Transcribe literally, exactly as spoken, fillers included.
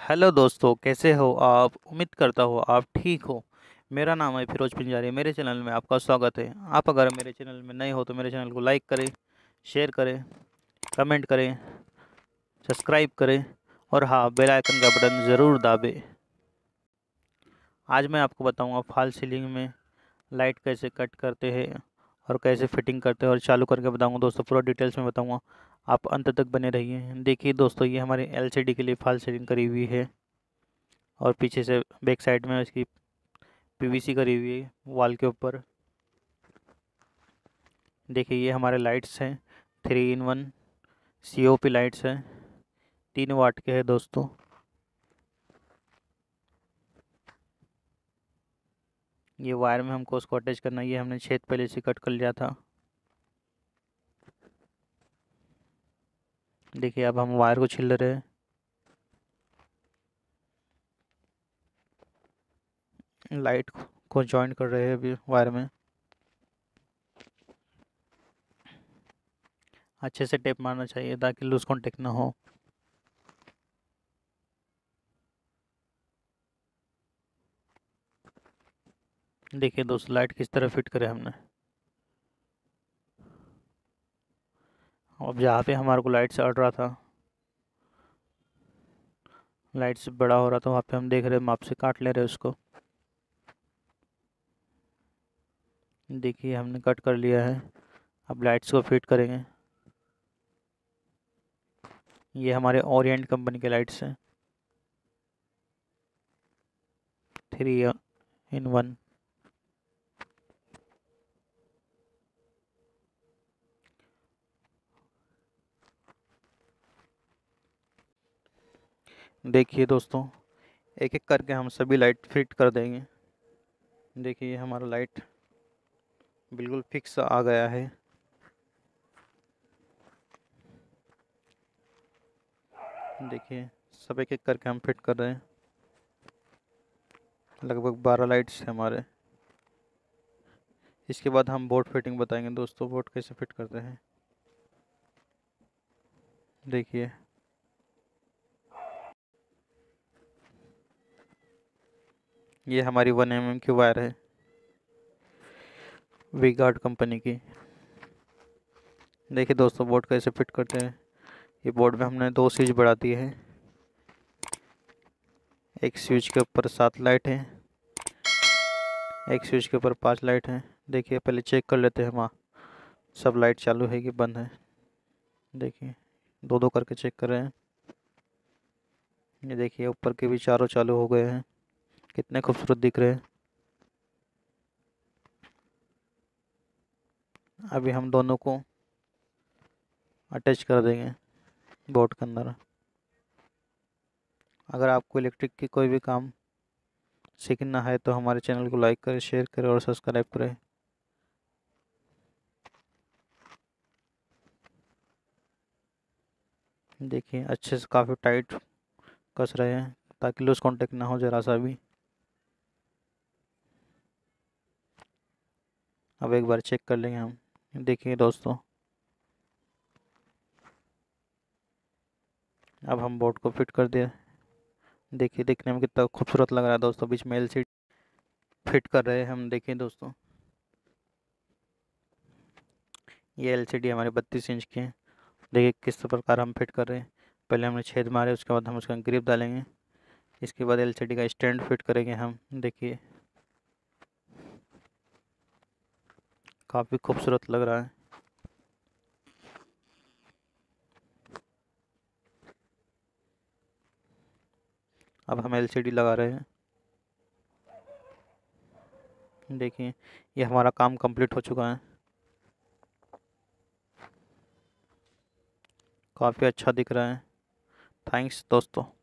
Hello दोस्तों, कैसे हो आप। उम्मीद करता हूँ आप ठीक हो। मेरा नाम है फिरोज पिंजारी। मेरे चैनल में आपका स्वागत है। आप अगर मेरे चैनल में नए हो तो मेरे चैनल को लाइक करें, शेयर करें, कमेंट करें, सब्सक्राइब करें और हाँ, बेल आइकन का बटन ज़रूर दाबें। आज मैं आपको बताऊंगा फॉल सीलिंग में लाइट कैसे कट करते हैं और कैसे फिटिंग करते हैं और चालू करके बताऊंगा दोस्तों। पूरा डिटेल्स में बताऊंगा, आप अंत तक बने रहिए। देखिए दोस्तों, ये हमारी एलसीडी के लिए फॉल सीलिंग करी हुई है और पीछे से बैक साइड में इसकी पीवीसी करी हुई है वॉल के ऊपर। देखिए ये हमारे लाइट्स हैं, three in one COP lights हैं, तीन वाट के हैं दोस्तों। ये वायर में हमको उसको अटैच करना है। ये हमने छेद पहले से कट कर लिया था। देखिए अब हम वायर को छिल रहे हैं। लाइट को जॉइन कर रहे हैं अभी वायर में। अच्छे से टेप मारना चाहिए ताकि लूज कॉन्टेक्ट ना हो। देखिए दोस्तों, लाइट किस तरह फिट करे हमने। अब जहाँ पे हमारे को लाइट से अड़ रहा था, लाइट से बड़ा हो रहा था, वहाँ पे हम देख रहे हैं, माप से काट ले रहे हैं उसको। देखिए हमने कट कर लिया है। अब लाइट्स को फिट करेंगे। ये हमारे ओरिएंट कंपनी के लाइट्स हैं, थ्री इन वन। देखिए दोस्तों, एक एक करके हम सभी लाइट फिट कर देंगे। देखिए हमारा लाइट बिल्कुल फिक्स आ गया है। देखिए सब एक एक करके हम फिट कर रहे हैं। लगभग बारह लाइट्स हैं हमारे। इसके बाद हम बोर्ड फिटिंग बताएंगे दोस्तों, बोर्ड कैसे फिट करते हैं। देखिए ये हमारी वन एम एम की वायर है, वी गार्ड कंपनी की। देखिए दोस्तों, बोर्ड कैसे फिट करते हैं। ये बोर्ड में हमने दो स्विच बढ़ा दिए हैं। एक स्विच के ऊपर सात लाइट हैं, एक स्विच के ऊपर पांच लाइट हैं। देखिए पहले चेक कर लेते हैं वहाँ सब लाइट चालू है कि बंद है। देखिए दो दो करके चेक कर रहे हैं। ये देखिए ऊपर के भी चारों चालू हो गए हैं। कितने खूबसूरत दिख रहे हैं। अभी हम दोनों को अटैच कर देंगे बोर्ड के अंदर। अगर आपको इलेक्ट्रिक की कोई भी काम सीखना है तो हमारे चैनल को लाइक करें, शेयर करें और सब्सक्राइब करें। देखिए अच्छे से काफ़ी टाइट कस रहे हैं ताकि लूज कांटेक्ट ना हो ज़रा सा भी। अब एक बार चेक कर लेंगे हम। देखिए दोस्तों, अब हम बोर्ड को फिट कर दिए। देखिए दिखने में कितना खूबसूरत लग रहा है दोस्तों। बीच में एलसीडी फिट कर रहे हैं हम। देखिए दोस्तों, ये एलसीडी हमारे बत्तीस इंच की है। देखिए किस प्रकार हम फिट कर रहे हैं। पहले हमने छेद मारे, उसके बाद हम उसका ग्रिप डालेंगे। इसके बाद एलसीडी का स्टैंड फिट करेंगे हम। देखिए काफ़ी खूबसूरत लग रहा है। अब हम एलसीडी लगा रहे हैं। देखिए ये हमारा काम कंप्लीट हो चुका है। काफ़ी अच्छा दिख रहा है। थैंक्स दोस्तों।